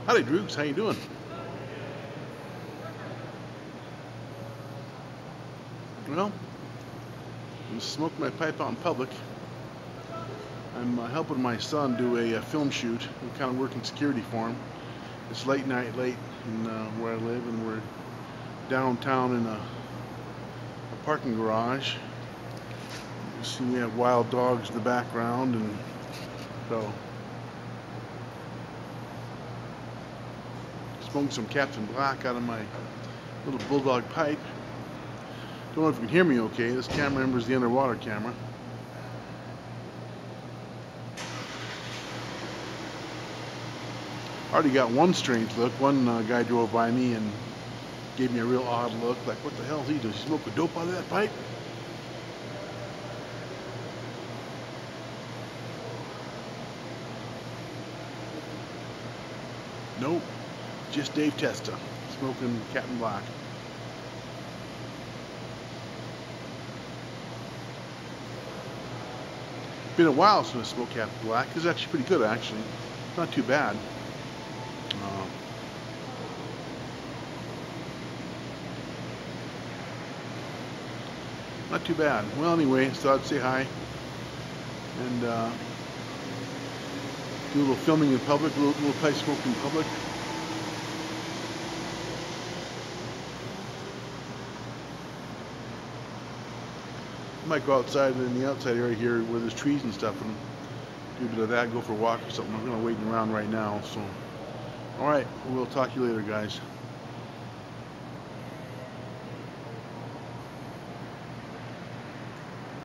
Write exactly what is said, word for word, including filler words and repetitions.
Howdy, Droogs. How you doing? Well, I'm smoking my pipe out in public. I'm uh, helping my son do a, a film shoot. I'm kind of working security for him. It's late night, late in uh, where I live, and we're downtown in a, a parking garage. You see, we have wild dogs in the background, and so smoking some Captain Black out of my little bulldog pipe. Don't know if you can hear me okay. This camera remembers the underwater camera. Already got one strange look. One uh, guy drove by me and gave me a real odd look, like, what the hell is he doing? He smoke a dope out of that pipe? Nope, just Dave Testa smoking Captain Black. Been a while since I smoked Captain Black. It's actually pretty good, actually. Not too bad. Uh, not too bad. Well, anyway, so I'd say hi and uh, do a little filming in public, a little, little pipe smoking in public. I might go outside in the outside area here where there's trees and stuff and do a bit of that, go for a walk or something. I'm going to wait around right now. So, all right, we'll talk to you later, guys.